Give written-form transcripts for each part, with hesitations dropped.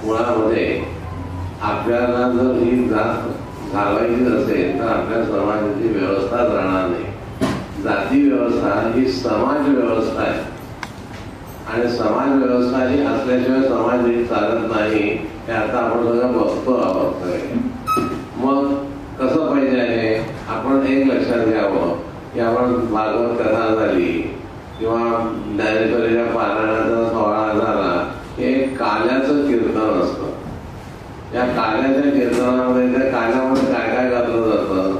मुळामध्ये आपल्याला जर ही जात घालवायची असेल तर आपल्या समाजाची व्यवस्थाच राहणार नाही. जाती व्यवस्था ही समाज व्यवस्था आहे आणि समाज व्यवस्था ही असल्याशिवाय समाज नीट चालत नाही. हे आता आपण सगळं बघतो आहोत. मग कसं पाहिजे आहे आपण एक लक्षात घ्यावं की आपण भागवत कथा झाली किंवा ज्ञानेश्वरीच्या पारायणाचा सोहळा झाला, हे काल्याचं कीर्तन असतं. या काल्याच्या कीर्तनामध्ये त्या काल्यामध्ये काय काय घातलं जातं?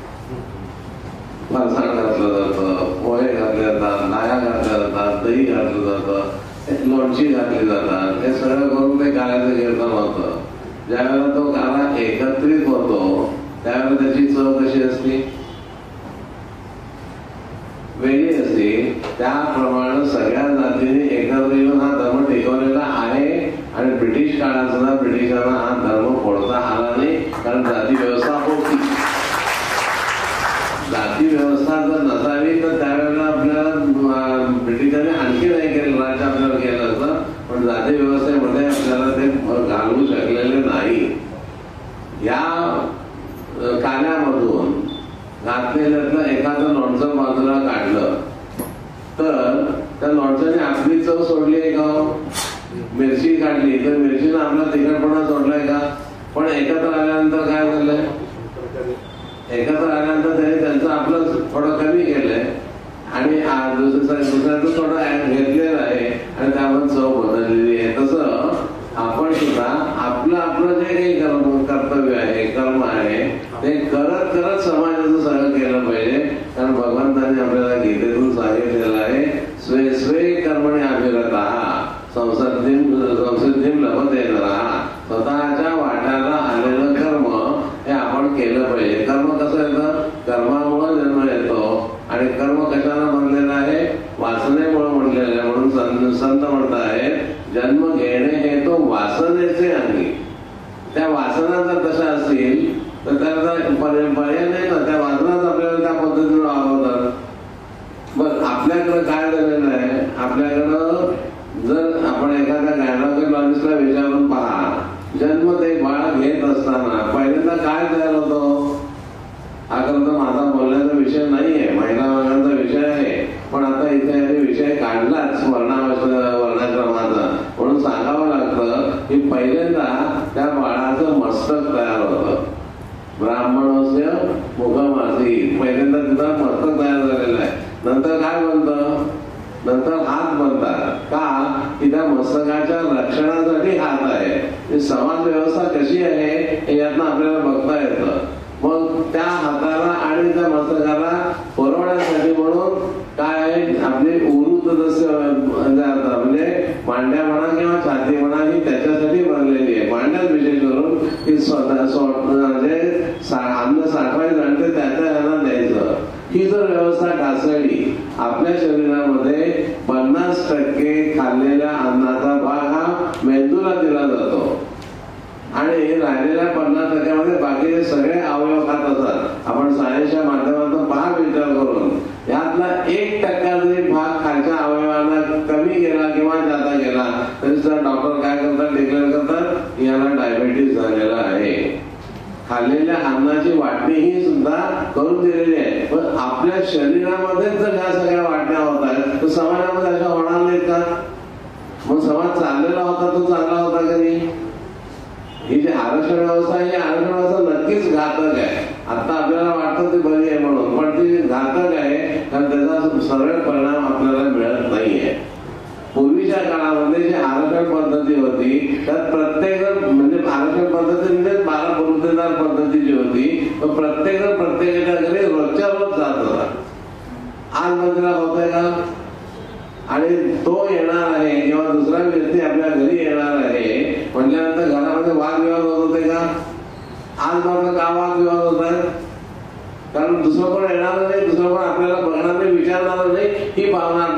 फरसाण घातलं जातं, पोहे घातले जातात, नाया घातल्या जातात, दही घातलं जातं, लोणची घातली जातात. हे सगळं करून ते काल्याचं कीर्तन होतं. ज्यावेळेला तो काला एकत्रित होतो त्यावेळेला त्याची चव कशी असते? वेगळी असते. त्याप्रमाणे सगळ्या जातीने एकत्र येऊन हा धर्म टिकवलेला आहे आणि ब्रिटिश काळात सुद्धा ब्रिटिशांना हा धर्म फोडता आला नाही, कारण जाती व्यवस्था होती. जाती व्यवस्था जर नसावी तर त्यावेळेला आपल्याला ब्रिटिशांनी आणखी नाही केलं, राज्य आपल्याला केलं असतं, पण जाती व्यवस्थेमध्ये आपल्याला ते घालवू शकलेले नाही. या काल्यामधून घातलेल्यातलं एखादं लोणचं बाजूला काढलं तर त्या लोणच्याने आपली चव सोडली आहे का? मिरची काढली तर मिरचीनं आपला तिखटपणा सोडलाय का? पण एकत्र आल्यानंतर काय झालंय? एकत्र आल्यानंतर त्यांनी त्यांचं आपलं थोडं कमी केलंय आणि दुसऱ्याचं थोडं घेतलेलं आहे आणि त्यामध्ये चव बदललेली आहे. तसं आपण सुद्धा आपलं आपलं जे काही कर्तव्य आहे, कर्म आहे, ते करत करत समाजाचं सगळं केलं पाहिजे. कारण भगवंतांनी आपल्याला गीतेतून सांगितलेलं आहे, स्वे स्वे कर्मणे अभिरतः संसिद्धिं लभते नरः. स्वतःच्या वाट्याला आलेलं कर्म हे आपण केलं पाहिजे. कर्म कसं येतं? कर्मामुळे जन्म येतो आणि कर्म कशाला बनलेलं आहे? वासनेमुळे बनलेलं आहे. म्हणून संत म्हणत आहेत, जन्म घेणे हे तो वासनेचे अंगी. त्या वासना जर तशा असतील तर त्याला पर्याय नाही ना. त्या वासनाच आपल्याला त्या पद्धतीने वागवतात. बरं, आपल्याकडं काय झालेलं आहे? आपल्याकडं जर आपण एखाद्या गायनॉलॉजिस्टला विचारून पहा, जन्म ते बाळ घेत असताना पहिल्यांदा काय तयार होतो? हा खरं तर माझा बोलण्याचा विषय नाहीये, महिला वर्गाचा विषय आहे, पण आता इथे विषय काढलाच वर्णाश्रमाचा, म्हणून सांगावं लागतं की पहिल्यांदा त्या बाळाचं मस्तक तयार होतं. ब्राह्मणस्य मुखमासी, पहिल्यांदा तिचा मस्तक तयार झालेलं आहे. नंतर काय बनतं? नंतर हात बनतात. का? की त्या मस्तकाच्या रक्षणासाठी हात आहे. समाज व्यवस्था कशी आहे हे यातनं आपल्याला बघता येतं. मग त्या हाताला आणि त्या मस्तकाला पुरवण्यासाठी म्हणून काय आहे, आपली उरूत म्हणजे मांड्या म्हणा किंवा छाती म्हणा ही त्याच्यासाठी बनलेली आहे. मांड्यात विशेष करून की म्हणजे अन्न साठवायचं आणि ते त्याच्या ह्याला द्यायचं. ही जर व्यवस्था ढासळली, आपल्या शरीरामध्ये 50% खाल्लेल्या अन्नाचा भाग हा मेंदूला दिला जातो आणि राहिलेल्या 50% बाकीचे सगळे अवयव खात असतात. आपण सायन्सच्या माध्यमातून पहा विचार करून, यातला 1% जरी भाग खालच्या अवयवांना कमी गेला किंवा जाता गेला तरी सुद्धा डॉक्टर काय करतात? डिक्लेअर करतात याला डायबिटीस झालेला आहे. खाल्लेल्या अन्नाची वाटणी ही सुद्धा करून दिलेली आहे. पण आपल्या शरीरामध्ये जर ह्या सगळ्या वाटण्या होत आहेत तर समाजामध्ये अशा होणार नाहीत का? मग समाज चाललेला होता तो चांगला होता का नाही? ही जी आरक्षण व्यवस्था आहे, आरक्षण व्यवस्था नक्कीच घातक आहे. आता आपल्याला वाटतं ती बरी आहे म्हणून, पण ती घातक आहे कारण त्याचा सरळ परिणाम आपल्याला मिळत नाहीये. पूर्वीच्या काळामध्ये जी आरक्षण पद्धती होती त्यात प्रत्येक म्हणजे आरक्षण पद्धती म्हणजे 12 बलुतेदार पद्धती जी होती, प्रत्येक प्रत्येकाच्या घरी रोजच्या रोज जात होता. आज बदला होतोय का? आणि तो येणार आहे किंवा दुसरा व्यक्ती आपल्या घरी येणार आहे म्हटल्यानंतर घरामध्ये वादविवाद होत होते का? आज मात्र का वादविवाद होत आहेत? कारण दुसरं पण येणार नाही, दुसरं पण आपल्याला बघणार नाही, विचारणार नाही, ही भावना